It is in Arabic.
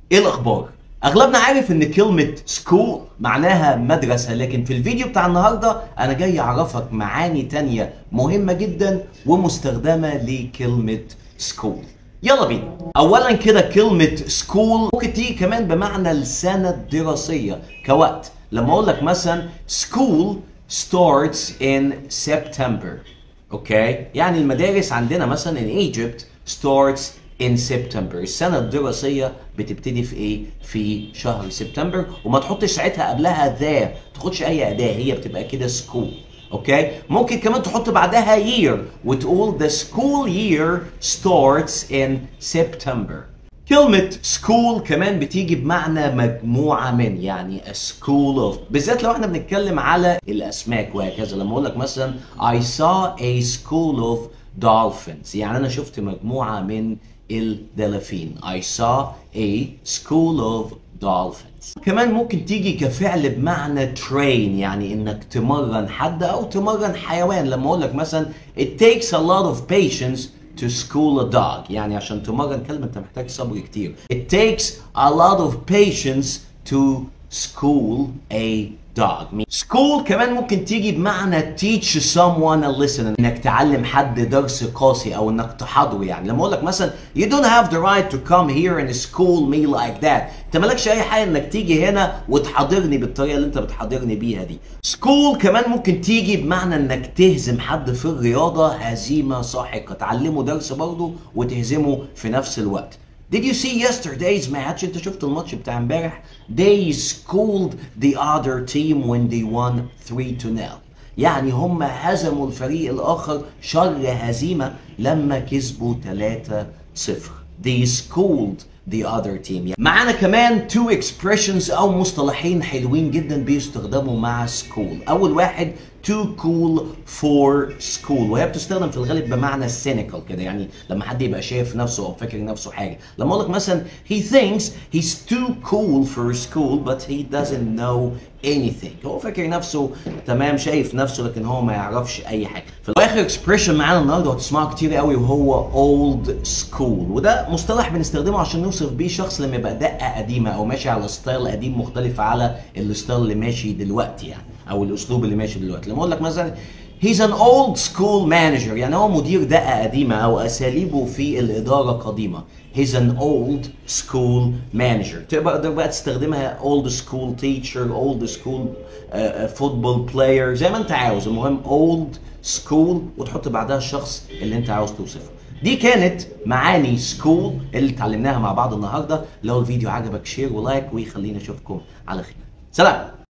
ايه الاخبار؟ اغلبنا عارف ان كلمة school معناها مدرسة، لكن في الفيديو بتاع النهاردة انا جاي اعرفك معاني تانية مهمة جدا ومستخدمة لكلمة school. يلا بينا. اولا كده كلمة school ممكن تيجي كمان بمعنى السنة الدراسية كوقت. لما اقول لك مثلا school starts in September. اوكي؟ يعني المدارس عندنا مثلا in Egypt starts in September. السنة الدراسية بتبتدي في ايه؟ في شهر سبتمبر، وما تحطش ساعتها قبلها ذا، تاخدش اي اداة، هي بتبقى كده school. اوكي؟ ممكن كمان تحط بعدها year وتقول the school year starts in September. كلمة school كمان بتيجي بمعنى مجموعة من، يعني a school of، بالذات لو احنا بنتكلم على الأسماك وهكذا. لما أقول لك مثلا I saw a school of dolphins، يعني أنا شفت مجموعة من الدلافين. I saw a school of dolphins. كمان ممكن تيجي كفعل بمعنى train، يعني انك تمرن حد او تمرن حيوان. لما اقول لك مثلا it takes a lot of patience to school a dog، يعني عشان تمرن كلب انت محتاج صبر كتير. It takes a lot of patience to school a dog. School كمان ممكن تيجي بمعنى teach someone a lesson، انك تعلم حد درس قاسي او انك تحاضره. يعني لما اقول لك مثلا you don't have the right to come here and school me like that، انت مالكش اي حاجه انك تيجي هنا وتحاضرني بالطريقه اللي انت بتحاضرني بيها دي. School كمان ممكن تيجي بمعنى انك تهزم حد في الرياضه هزيمه ساحقه، تعلمه درس برضه وتهزمه في نفس الوقت. Did you see yesterday's match؟ انت شفت الماتش بتاع امبارح؟ They schooled the other team when they won 3-0. يعني هم هزموا الفريق الاخر شر هزيمة لما كسبوا 3-0. They schooled the other team. معانا كمان two expressions او مصطلحين حلوين جدا بيستخدموا مع school. اول واحد too cool for school، وهي بتستخدم في الغالب بمعنى cynical كده، يعني لما حد يبقى شايف نفسه او فاكر نفسه حاجه. لما اقول لك مثلا he thinks he's too cool for school but he doesn't know anything، هو فاكر نفسه تمام، شايف نفسه لكن هو ما يعرفش اي حاجه. فاخر expression معانا النهارده وهتسمعه كتير قوي وهو old school، وده مصطلح بنستخدمه عشان نوصف بيه شخص لما يبقى دقه قديمه او ماشي على ستايل قديم مختلف على الستايل اللي ماشي دلوقتي، يعني او الاسلوب اللي ماشي دلوقتي. لما اقول لك مثلا he's an old school manager، يعني هو مدير دقه قديمه او اساليبه في الاداره قديمه. he's an old school manager. تقدر بقى تستخدمها old school teacher، old school football player، زي ما انت عاوز. المهم old school وتحط بعدها الشخص اللي انت عاوز توصفه. دي كانت معاني سكول اللي اتعلمناها مع بعض النهارده. لو الفيديو عجبك شير ولايك، ويخليني اشوفكم على خير. سلام.